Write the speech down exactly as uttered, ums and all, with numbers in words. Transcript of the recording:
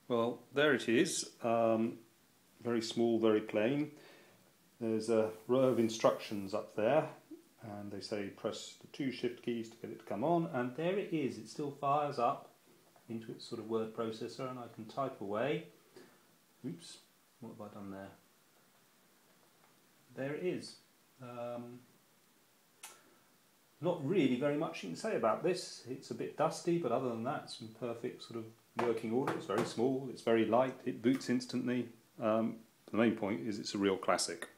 Well, there it is, um, very small, very plain. There's a row of instructions up there, and they say press the two shift keys to get it to come on, and there it is. It still fires up into its sort of word processor, and I can type away. Oops, what have I done there? There it is. Um, not really very much you can say about this. It's a bit dusty, but other than that, it's in perfect sort of working order. It's very small, it's very light, it boots instantly. Um, the main point is it's a real classic.